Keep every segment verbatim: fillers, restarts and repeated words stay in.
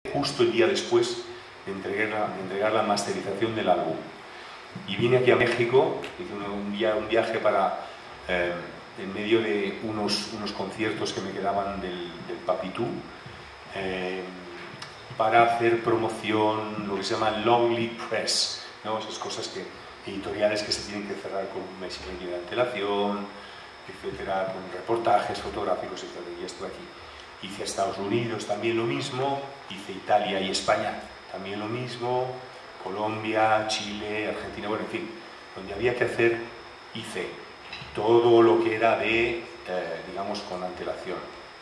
justo el día después de entregar la, de entregar la masterización del álbum. Y vine aquí a México, hice un, via, un viaje para, eh, en medio de unos, unos conciertos que me quedaban del, del Papitú, eh, para hacer promoción, lo que se llama long lead press, ¿no? Esas cosas que, editoriales que se tienen que cerrar con un mes y medio de antelación, etcétera, con reportajes fotográficos, etcétera. Y estuve aquí. Hice Estados Unidos también lo mismo, hice Italia y España también lo mismo, Colombia, Chile, Argentina, bueno, en fin, donde había que hacer, hice todo lo que era de, eh, digamos, con antelación.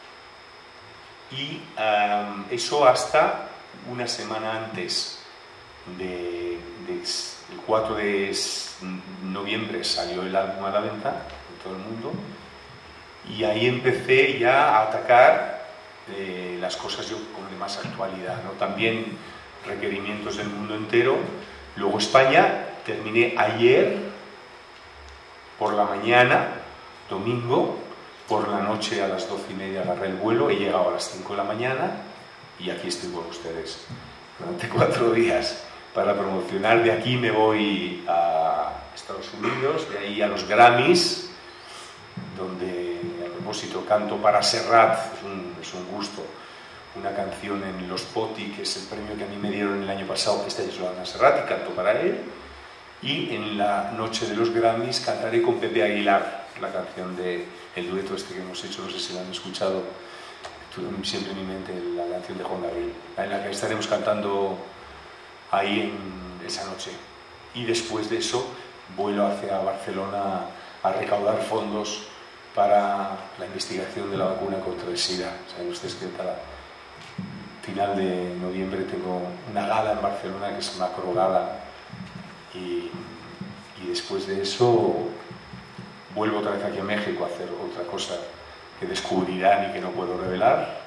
Y um, eso hasta una semana antes de, de, el cuatro de noviembre salió el álbum a la venta en todo el mundo, y ahí empecé ya a atacar eh, las cosas yo como de más actualidad, ¿no? También requerimientos del mundo entero. Luego España, terminé ayer por la mañana, domingo, por la noche a las doce y media agarré el vuelo, he llegado a las cinco de la mañana y aquí estoy con ustedes durante cuatro días para promocionar. De aquí me voy a Estados Unidos, de ahí a los Grammys, donde a propósito canto para Serrat, es un, es un gusto, una canción en Los Poti, que es el premio que a mí me dieron el año pasado, que este año se lo dan a Serrat y canto para él. Y en la noche de los Grammys cantaré con Pepe Aguilar la canción de el dueto este que hemos hecho, no sé si la han escuchado, tuve siempre en mi mente la canción de Juan Gabriel, en la que estaremos cantando ahí en esa noche. Y después de eso vuelo hacia Barcelona a recaudar fondos para la investigación de la vacuna contra el SIDA. Saben ustedes que cada final de noviembre tengo una gala en Barcelona que es Macro Gala, y, y después de eso vuelvo otra vez aquí a México a hacer otra cosa que descubrirán y que no puedo revelar.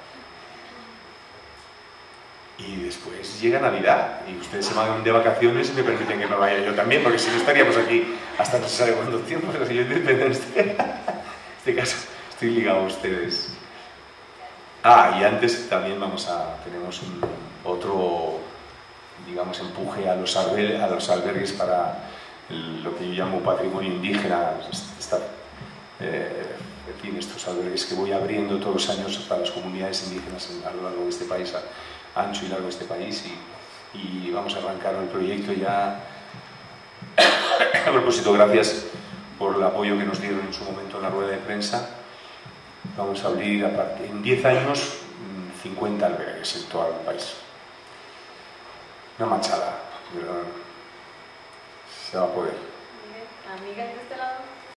Y después llega Navidad y ustedes se van de vacaciones y me permiten que me vaya yo también, porque si no estaríamos aquí hasta no se sabe cuánto tiempo, pero si yo independiente. En este caso estoy ligado a ustedes. Ah, y antes también vamos a, tenemos un, otro, digamos, empuje a los, alber, a los albergues para el, lo que yo llamo patrimonio indígena, esta, eh, en fin, estos albergues que voy abriendo todos los años para las comunidades indígenas a lo largo de este país, a, ancho y largo de este país, y, y vamos a arrancar el proyecto ya. A propósito, gracias por el apoyo que nos dieron en su momento en la rueda de prensa. Vamos a abrir a partir, en diez años cincuenta albergues en todo el país. Una machada, pero se va a poder. Amiga, de este lado.